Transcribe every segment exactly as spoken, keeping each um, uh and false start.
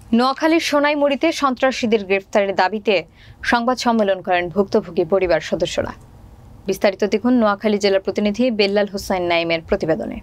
নোয়াখালীর সোনাইমুড়িতে সন্ত্রাসীদের গ্রেফতারের দাবিতে সংবাদ সম্মেলন করেন ভুক্তভোগী পরিবার সদস্যরা। বিস্তারিত দেখুন নোয়াখালী জেলার প্রতিনিধি বেল্লাল হোসাইন নাইমের প্রতিবেদনে।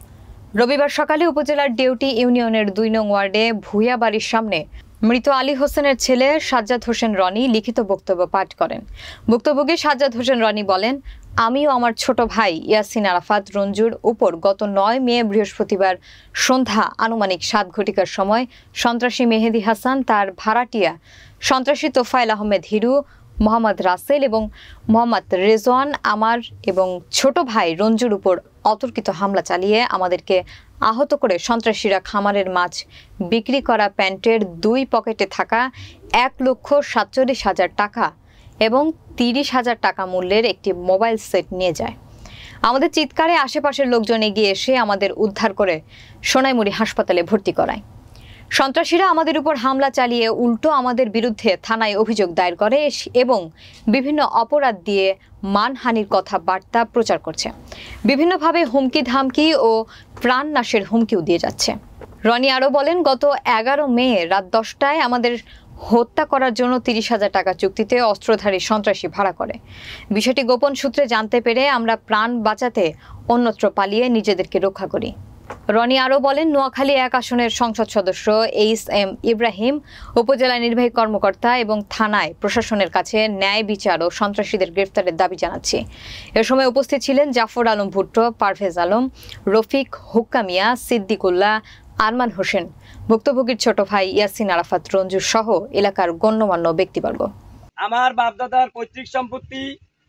রবিবার সকালে উপজেলার ডেউটি ইউনিয়নের দুই নং ওয়ার্ডে ভুইয়া বাড়ির সামনে মৃত আলী হোসেনের ছেলে সাজ্জাদ হোসেন রনি লিখিত বক্তব্য পাঠ করেন। ভুক্তভোগী সাজ্জাদ হোসেন রনি বলেন, আমিও আমার ছোট ভাই ইয়াসিন আরাফাত রঞ্জুর উপর গত নয় মে বৃহস্পতিবার সন্ধ্যা আনুমানিক সাত ঘটিকার সময় সন্ত্রাসী মেহেদী হাসান, তার ভাড়াটিয়া সন্ত্রাসী তোফায়েল আহমেদ হিরু, মোহাম্মদ রাসেল এবং মোহাম্মদ রেজওয়ান আমার এবং ছোট ভাই রঞ্জুর উপর অতর্কিত হামলা চালিয়ে আমাদেরকে আহত করে সন্ত্রাসীরা খামারের মাছ বিক্রি করা প্যান্টের দুই পকেটে থাকা এক লক্ষ সাতচল্লিশ হাজার টাকা এবং তিরিশ হাজার টাকা মূল্যের একটি মোবাইল সেট নিয়ে যায়। আমাদের চিৎকারে আশেপাশের লোকজন এগিয়ে এসে আমাদের উদ্ধার করে সোনাইমুড়ি হাসপাতালে ভর্তি করায়। সন্ত্রাসীরা আমাদের উপর হামলা চালিয়ে উল্টো আমাদের বিরুদ্ধে থানায় অভিযোগ দায়ের করে এবং বিভিন্ন অপরাধ দিয়ে মানহানির কথা বার্তা প্রচার করছে। বিভিন্নভাবে হুমকি ধামকি ও প্রাণনাশের হুমকিও দিয়ে যাচ্ছে। রনি আরও বলেন, গত এগারো মে রাত দশটায় আমাদের হত্যা করার জন্য তিরিশ হাজার টাকা চুক্তিতে অস্ত্রধারী সন্ত্রাসী ভাড়া করে। বিষয়টি গোপন সূত্রে জানতে পেরে আমরা প্রাণ বাঁচাতে অন্যত্র পালিয়ে নিজেদেরকে রক্ষা করি। রনি আরও বলেন, নোয়াখালী এক আসনের সংসদ সদস্য এইচ এম ইব্রাহিম, উপজেলা নির্বাহী কর্মকর্তা এবং থানায় প্রশাসনের কাছে ন্যায় বিচার ও সন্ত্রাসীদের গ্রেফতারের দাবি জানাচ্ছি। এ সময় উপস্থিত ছিলেন জাফর আলম ভুট্টো, পারভেজ আলম, রফিক, হুক্কা মিয়া, সিদ্দিকুল্লাহ, আরমান হোসেন, ভুক্তভোগীর ছোট ভাই ইয়াসিন আরাফাত রঞ্জু সহ এলাকার গণ্যমান্য ব্যক্তিবর্গ। আমার বাপদাদার পৈতৃক সম্পত্তি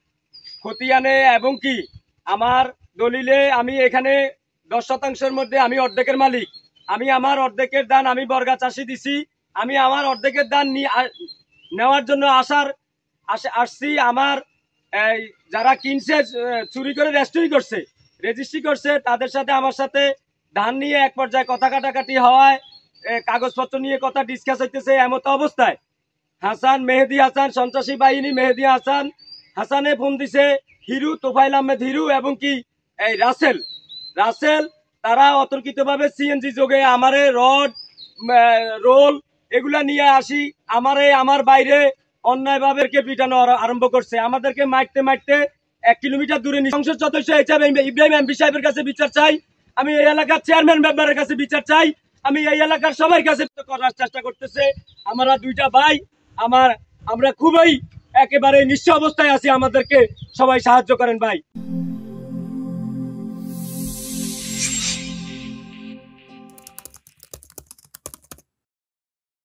খতিয়ানে এবং কি আমার দলিলে আমি এখানে দশ শতাংশের মধ্যে আমি অর্ধেকের মালিক। আমি আমার অর্ধেকের দান আমি বর্গা চাষি দিছি। আমি আমার অর্ধেকের দান নেওয়ার জন্য আসার আসছি। আমার যারা কিনছে চুরি করে রেজিস্ট্রি করছে রেজিস্ট্রি করছে তাদের সাথে আমার সাথে ধান নিয়ে এক পর্যায়ে কথা কাটাকাটি হওয়ায় কাগজপত্র নিয়ে কথা ডিসকাস হইতেছে। এমত অবস্থায় হাসান মেহেদী হাসান সন্ত্রাসী বাহিনী মেহেদী হাসান হাসানে ফোন দিছে হিরু, তোফায়েল আহমেদ হিরু এবং কি এই রাসেল রাসেল তারা অতর্কিতভাবে সিএনজি যোগে আমারে রড রোল এগুলা নিয়ে আসি আমারে আমার বাইরে অন্যায়ভাবে পিটানো আরম্ভ করছে। আমাদেরকে মারতে মারতে এক কিলোমিটার দূরে সংসদ সদস্য ইব্রাহিম এমপি সাহেবের কাছে বিচার চাই। আমি এই এলাকার চেয়ারম্যান মেম্বারের কাছে বিচার চাই। আমি এই এলাকার সবার কাছে করার চেষ্টা করতেছে। আমরা দুইটা ভাই আমার আমরা খুবই একেবারে নিঃস্ব অবস্থায় আছি। আমাদেরকে সবাই সাহায্য করেন ভাই।